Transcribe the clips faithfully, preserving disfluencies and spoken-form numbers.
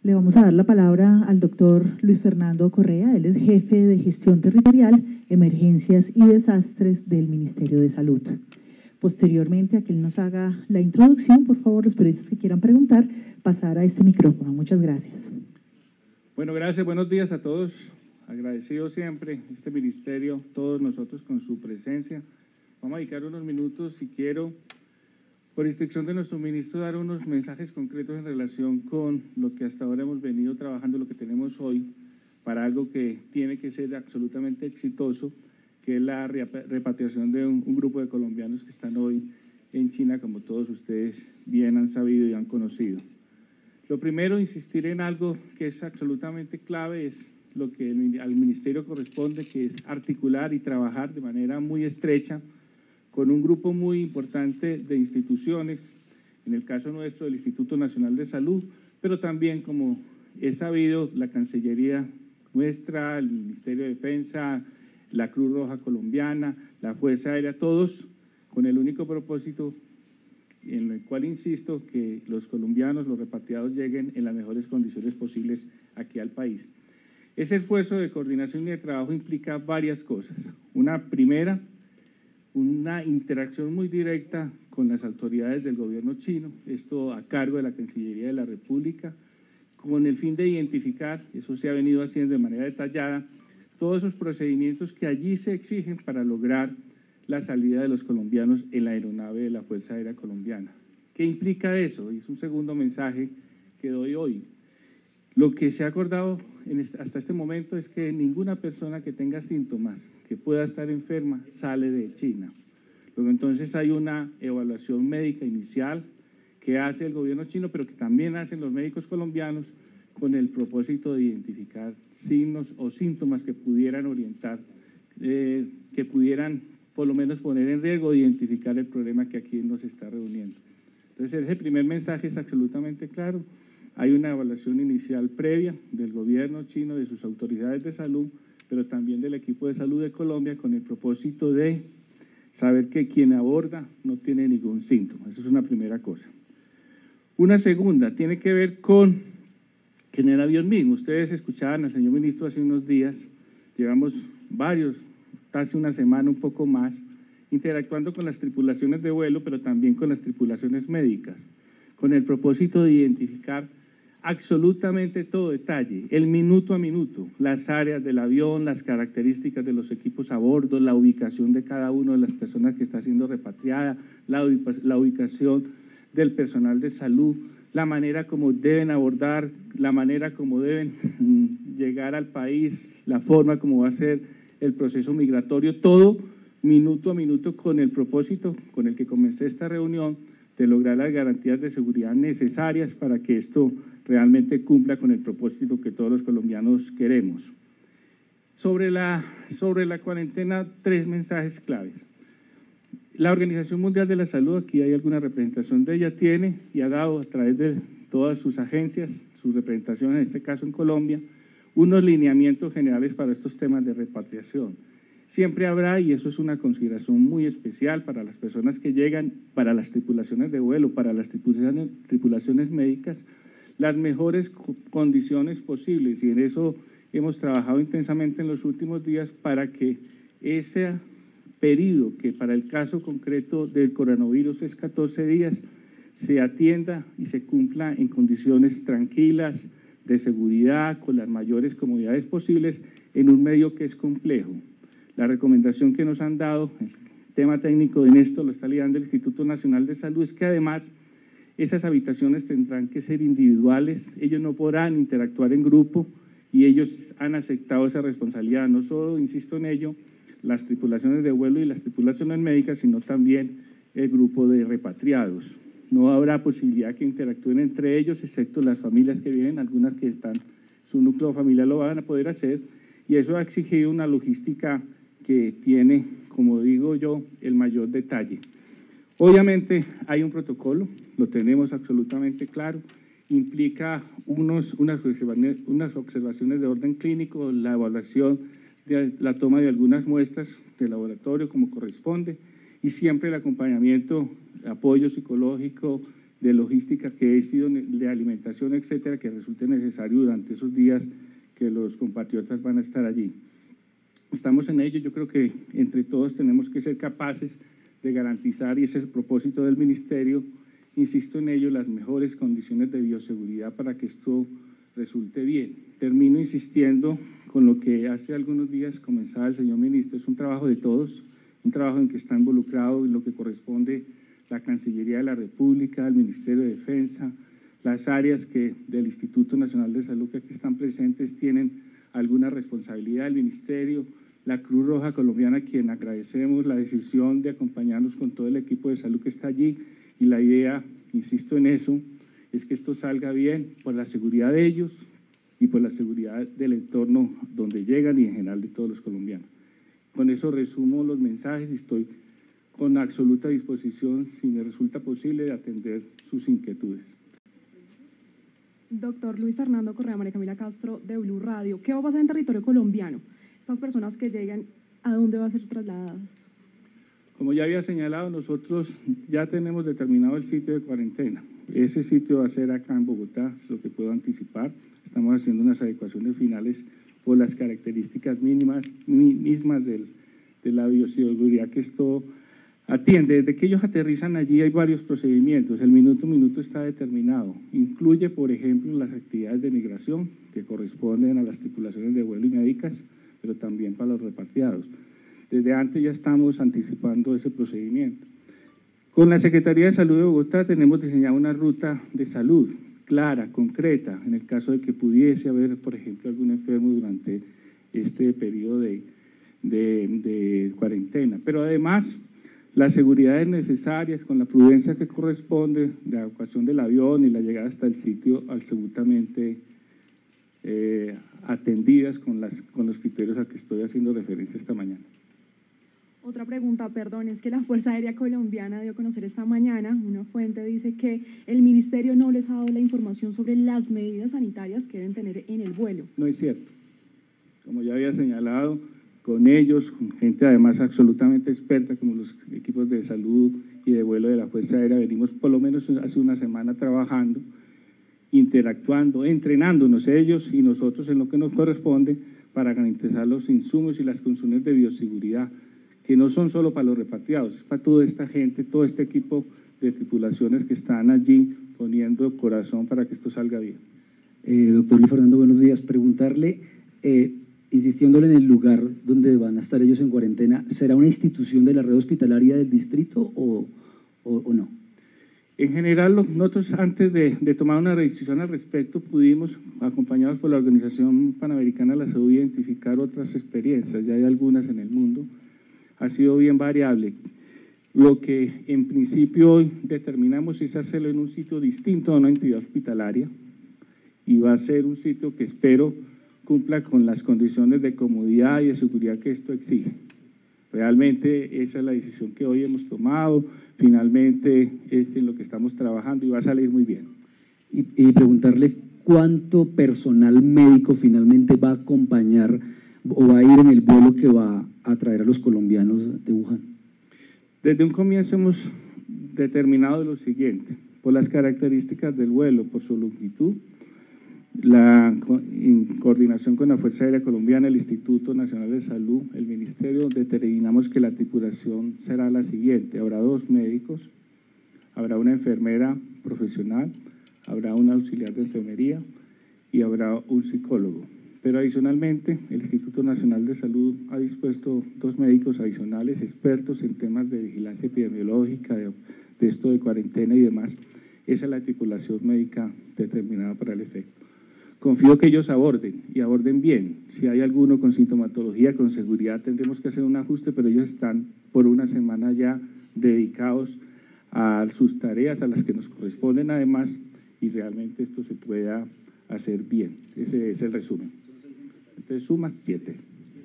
Le vamos a dar la palabra al doctor Luis Fernando Correa, él es jefe de gestión territorial, emergencias y desastres del Ministerio de Salud. Posteriormente a que él nos haga la introducción, por favor, los periodistas que quieran preguntar, pasar a este micrófono. Muchas gracias. Bueno, gracias, buenos días a todos. Agradecido siempre este ministerio, todos nosotros con su presencia. Vamos a dedicar unos minutos, si quiero, por instrucción de nuestro ministro, dar unos mensajes concretos en relación con lo que hasta ahora hemos venido trabajando, lo que tenemos hoy, para algo que tiene que ser absolutamente exitoso, que es la repatriación de un, un grupo de colombianos que están hoy en China, como todos ustedes bien han sabido y han conocido. Lo primero, insistir en algo que es absolutamente clave, es lo que el, al ministerio corresponde, que es articular y trabajar de manera muy estrecha con un grupo muy importante de instituciones, en el caso nuestro del Instituto Nacional de Salud, pero también, como es sabido, la Cancillería nuestra, el Ministerio de Defensa, la Cruz Roja Colombiana, la Fuerza Aérea, todos con el único propósito, en el cual insisto, que los colombianos, los repatriados, lleguen en las mejores condiciones posibles aquí al país. Ese esfuerzo de coordinación y de trabajo implica varias cosas. Una primera, una interacción muy directa con las autoridades del gobierno chino, esto a cargo de la Cancillería de la República, con el fin de identificar, eso se ha venido haciendo de manera detallada, todos esos procedimientos que allí se exigen para lograr la salida de los colombianos en la aeronave de la Fuerza Aérea Colombiana. ¿Qué implica eso? Y es un segundo mensaje que doy hoy. Lo que se ha acordado en este, hasta este momento es que ninguna persona que tenga síntomas, que pueda estar enferma, sale de China. Luego entonces hay una evaluación médica inicial que hace el gobierno chino, pero que también hacen los médicos colombianos con el propósito de identificar signos o síntomas que pudieran orientar, eh, que pudieran por lo menos poner en riesgo de identificar el problema que aquí nos está reuniendo. Entonces ese primer mensaje es absolutamente claro. Hay una evaluación inicial previa del gobierno chino, de sus autoridades de salud, pero también del equipo de salud de Colombia, con el propósito de saber que quien aborda no tiene ningún síntoma. Esa es una primera cosa. Una segunda tiene que ver con que en el avión mismo, ustedes escuchaban al señor ministro hace unos días, llevamos varios, casi una semana, un poco más, interactuando con las tripulaciones de vuelo, pero también con las tripulaciones médicas, con el propósito de identificar absolutamente todo detalle, el minuto a minuto, las áreas del avión, las características de los equipos a bordo, la ubicación de cada una de las personas que está siendo repatriada, la, la ubicación del personal de salud, la manera como deben abordar, la manera como deben llegar al país, la forma como va a ser el proceso migratorio, todo minuto a minuto con el propósito con el que comencé esta reunión de lograr las garantías de seguridad necesarias para que esto realmente cumpla con el propósito que todos los colombianos queremos. Sobre la, sobre la cuarentena, tres mensajes claves. La Organización Mundial de la Salud, aquí hay alguna representación de ella, tiene y ha dado a través de todas sus agencias, sus representaciones, en este caso en Colombia, unos lineamientos generales para estos temas de repatriación. Siempre habrá, y eso es una consideración muy especial para las personas que llegan, para las tripulaciones de vuelo, para las tripulaciones, tripulaciones médicas, las mejores condiciones posibles, y en eso hemos trabajado intensamente en los últimos días para que ese periodo, que para el caso concreto del coronavirus es catorce días, se atienda y se cumpla en condiciones tranquilas, de seguridad, con las mayores comodidades posibles, en un medio que es complejo. La recomendación que nos han dado, el tema técnico en esto lo está liderando el Instituto Nacional de Salud, es que además esas habitaciones tendrán que ser individuales, ellos no podrán interactuar en grupo y ellos han aceptado esa responsabilidad, no solo, insisto en ello, las tripulaciones de vuelo y las tripulaciones médicas, sino también el grupo de repatriados. No habrá posibilidad que interactúen entre ellos, excepto las familias que vienen, algunas que están, su núcleo familiar lo van a poder hacer, y eso ha exigido una logística que tiene, como digo yo, el mayor detalle. Obviamente hay un protocolo, lo tenemos absolutamente claro, implica unos, unas, observaciones, unas observaciones de orden clínico, la evaluación de la toma de algunas muestras de laboratorio como corresponde, y siempre el acompañamiento, apoyo psicológico de logística que he sido, de alimentación, etcétera, que resulte necesario durante esos días que los compatriotas van a estar allí. Estamos en ello, yo creo que entre todos tenemos que ser capaces de garantizar, y ese es el propósito del Ministerio, insisto en ello, las mejores condiciones de bioseguridad para que esto resulte bien. Termino insistiendo con lo que hace algunos días comenzaba el señor ministro, es un trabajo de todos, un trabajo en que está involucrado en lo que corresponde la Cancillería de la República, el Ministerio de Defensa, las áreas que del Instituto Nacional de Salud que aquí están presentes tienen alguna responsabilidad, el Ministerio, la Cruz Roja Colombiana, a quien agradecemos la decisión de acompañarnos con todo el equipo de salud que está allí, y la idea, insisto en eso, es que esto salga bien por la seguridad de ellos y por la seguridad del entorno donde llegan y en general de todos los colombianos. Con eso resumo los mensajes y estoy con absoluta disposición, si me resulta posible, de atender sus inquietudes. Doctor Luis Fernando Correa, María Camila Castro, de Blue Radio. ¿Qué va a pasar en territorio colombiano? Estas personas que lleguen, ¿a dónde van a ser trasladadas? Como ya había señalado, nosotros ya tenemos determinado el sitio de cuarentena. Ese sitio va a ser acá en Bogotá, es lo que puedo anticipar. Estamos haciendo unas adecuaciones finales por las características mínimas, mismas del, de la bioseguridad que esto atiende. Desde que ellos aterrizan allí hay varios procedimientos, el minuto a minuto está determinado. Incluye, por ejemplo, las actividades de migración que corresponden a las tripulaciones de vuelo y médicas, pero también para los repatriados. Desde antes ya estamos anticipando ese procedimiento. Con la Secretaría de Salud de Bogotá tenemos diseñada una ruta de salud clara, concreta, en el caso de que pudiese haber, por ejemplo, algún enfermo durante este periodo de, de, de cuarentena. Pero además, las seguridades necesarias, con la prudencia que corresponde, la evacuación del avión y la llegada hasta el sitio absolutamente eh, atendidas con, las, con los criterios a que estoy haciendo referencia esta mañana. Otra pregunta, perdón, es que la Fuerza Aérea Colombiana dio a conocer esta mañana, una fuente dice que el Ministerio no les ha dado la información sobre las medidas sanitarias que deben tener en el vuelo. No es cierto. Como ya había señalado, con ellos, con gente además absolutamente experta, como los equipos de salud y de vuelo de la Fuerza Aérea, venimos por lo menos hace una semana trabajando, interactuando, entrenándonos ellos y nosotros en lo que nos corresponde para garantizar los insumos y las condiciones de bioseguridad, que no son solo para los repatriados, es para toda esta gente, todo este equipo de tripulaciones que están allí poniendo corazón para que esto salga bien. Eh, doctor Luis Fernando, buenos días. Preguntarle, eh, insistiéndole en el lugar donde van a estar ellos en cuarentena, ¿será una institución de la red hospitalaria del distrito o, o, o no? En general, nosotros antes de, de tomar una decisión al respecto, pudimos, acompañados por la Organización Panamericana de la Salud, identificar otras experiencias, ya hay algunas en el mundo, ha sido bien variable. Lo que en principio hoy determinamos es hacerlo en un sitio distinto a una entidad hospitalaria y va a ser un sitio que espero cumpla con las condiciones de comodidad y de seguridad que esto exige. Realmente esa es la decisión que hoy hemos tomado, finalmente es en lo que estamos trabajando y va a salir muy bien. Y, y preguntarle cuánto personal médico finalmente va a acompañar o va a ir en el vuelo que va a traer a los colombianos de Wuhan. Desde un comienzo hemos determinado lo siguiente, por las características del vuelo, por su longitud, la, en coordinación con la Fuerza Aérea Colombiana, el Instituto Nacional de Salud, el Ministerio, determinamos que la tripulación será la siguiente: habrá dos médicos, habrá una enfermera profesional, habrá un auxiliar de enfermería y habrá un psicólogo. Pero adicionalmente, el Instituto Nacional de Salud ha dispuesto dos médicos adicionales, expertos en temas de vigilancia epidemiológica, de, de esto de cuarentena y demás. Esa es la tripulación médica determinada para el efecto. Confío que ellos aborden y aborden bien. Si hay alguno con sintomatología, con seguridad, tendremos que hacer un ajuste, pero ellos están por una semana ya dedicados a sus tareas, a las que nos corresponden además, y realmente esto se pueda hacer bien. Ese es el resumen. Entonces suma siete.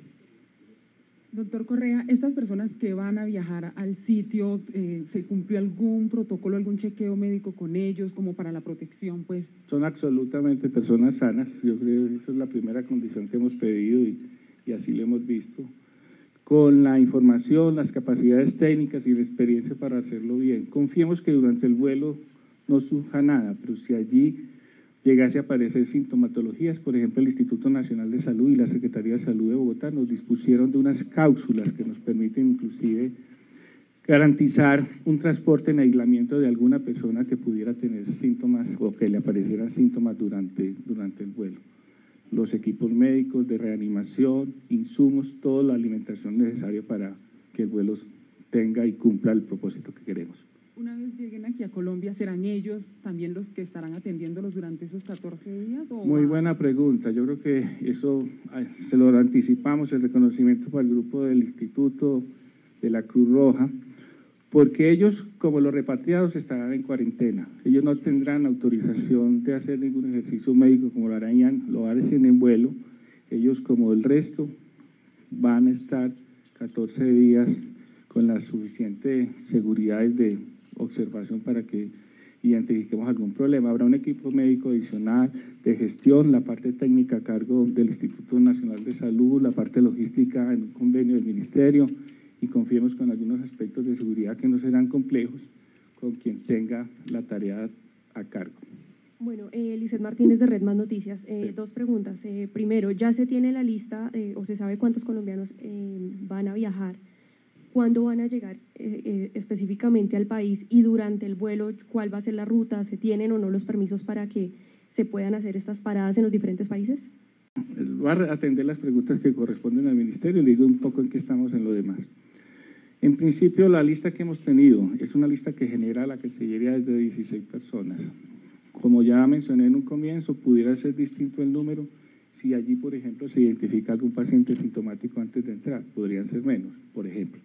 Doctor Correa, estas personas que van a viajar al sitio, eh, ¿se cumplió algún protocolo, algún chequeo médico con ellos como para la protección? Pues son absolutamente personas sanas, yo creo que esa es la primera condición que hemos pedido y, y así lo hemos visto, con la información, las capacidades técnicas y la experiencia para hacerlo bien. Confiemos que durante el vuelo no surja nada, pero si allí llegase a aparecer sintomatologías, por ejemplo, el Instituto Nacional de Salud y la Secretaría de Salud de Bogotá nos dispusieron de unas cápsulas que nos permiten inclusive garantizar un transporte en aislamiento de alguna persona que pudiera tener síntomas o que le aparecieran síntomas durante, durante el vuelo. Los equipos médicos de reanimación, insumos, toda la alimentación necesaria para que el vuelo tenga y cumpla el propósito que queremos. Una vez lleguen aquí a Colombia, ¿serán ellos también los que estarán atendiéndolos durante esos catorce días? O Muy va- buena pregunta. Yo creo que eso ay, se lo anticipamos, el reconocimiento para el grupo del Instituto de la Cruz Roja, porque ellos, como los repatriados, estarán en cuarentena. Ellos no tendrán autorización de hacer ningún ejercicio médico como lo harían, lo hacen en vuelo. Ellos, como el resto, van a estar catorce días con las suficientes seguridades de observación para que identifiquemos algún problema. Habrá un equipo médico adicional de gestión, la parte técnica a cargo del Instituto Nacional de Salud, la parte logística en un convenio del Ministerio, y confiemos con algunos aspectos de seguridad que no serán complejos con quien tenga la tarea a cargo. Bueno, eh, Lizeth Martínez de Red Más Noticias, eh, Sí. dos preguntas. Eh, primero, ¿ya se tiene la lista eh, o se sabe cuántos colombianos eh, van a viajar? ¿Cuándo van a llegar eh, eh, específicamente al país? Y durante el vuelo, ¿cuál va a ser la ruta? ¿Se tienen o no los permisos para que se puedan hacer estas paradas en los diferentes países? Va a atender las preguntas que corresponden al Ministerio y le digo un poco en qué estamos en lo demás. En principio, la lista que hemos tenido es una lista que genera la Cancillería desde dieciséis personas. Como ya mencioné en un comienzo, pudiera ser distinto el número si allí, por ejemplo, se identifica algún paciente sintomático antes de entrar, podrían ser menos, por ejemplo.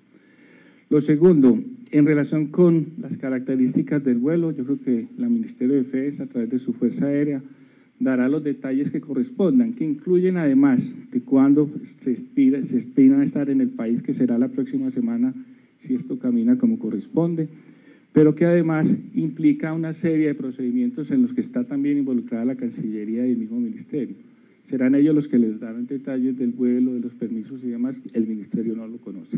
Lo segundo, en relación con las características del vuelo, yo creo que la Ministerio de Defensa, a través de su Fuerza Aérea, dará los detalles que correspondan, que incluyen además que cuando se expira, se expira a estar en el país, que será la próxima semana, si esto camina como corresponde, pero que además implica una serie de procedimientos en los que está también involucrada la Cancillería y el mismo Ministerio. Serán ellos los que les darán detalles del vuelo, de los permisos y demás, el Ministerio no lo conoce.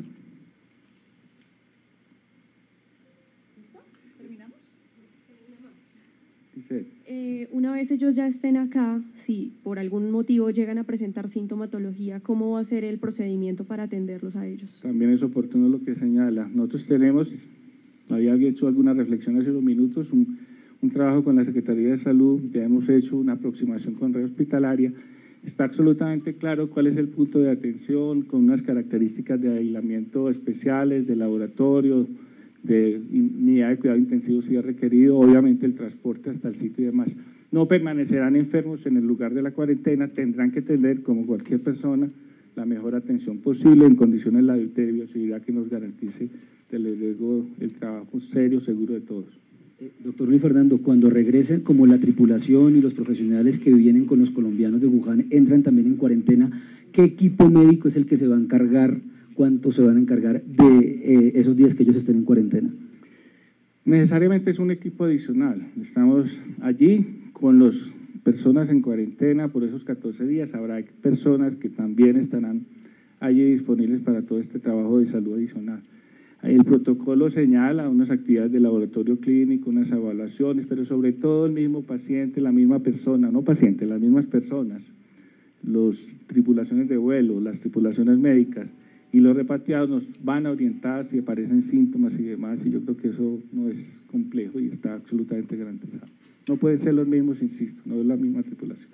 Eh, una vez ellos ya estén acá, si por algún motivo llegan a presentar sintomatología, ¿cómo va a ser el procedimiento para atenderlos a ellos? También es oportuno lo que señala. Nosotros tenemos, había hecho alguna reflexión hace unos minutos, un, un trabajo con la Secretaría de Salud, ya hemos hecho una aproximación con red hospitalaria. Está absolutamente claro cuál es el punto de atención, con unas características de aislamiento especiales, de laboratorio, de unidad de cuidado intensivo si es requerido, obviamente el transporte hasta el sitio y demás. No permanecerán enfermos en el lugar de la cuarentena, tendrán que tener, como cualquier persona, la mejor atención posible en condiciones de bioseguridad que nos garantice, desde luego, el trabajo serio, seguro de todos. Eh, doctor Luis Fernando, cuando regresen, como la tripulación y los profesionales que vienen con los colombianos de Wuhan entran también en cuarentena, ¿qué equipo médico es el que se va a encargar? ¿Cuánto se van a encargar de eh, esos días que ellos estén en cuarentena? Necesariamente es un equipo adicional. Estamos allí con las personas en cuarentena por esos catorce días. Habrá personas que también estarán allí disponibles para todo este trabajo de salud adicional. El protocolo señala unas actividades de laboratorio clínico, unas evaluaciones, pero sobre todo el mismo paciente, la misma persona, no paciente, las mismas personas, las tripulaciones de vuelo, las tripulaciones médicas, y los repatriados nos van a orientar si aparecen síntomas y demás, y yo creo que eso no es complejo y está absolutamente garantizado. No pueden ser los mismos, insisto, no es la misma tripulación.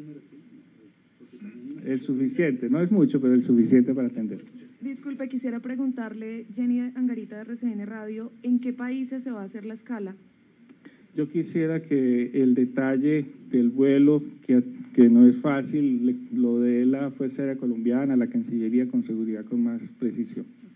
Es suficiente, no es mucho, pero es suficiente para atender. Disculpe, quisiera preguntarle, Jenny Angarita de R C N Radio, ¿en qué países se va a hacer la escala? Yo quisiera que el detalle del vuelo, que, que no es fácil, lo dé la Fuerza Aérea Colombiana, la Cancillería, con seguridad, con más precisión.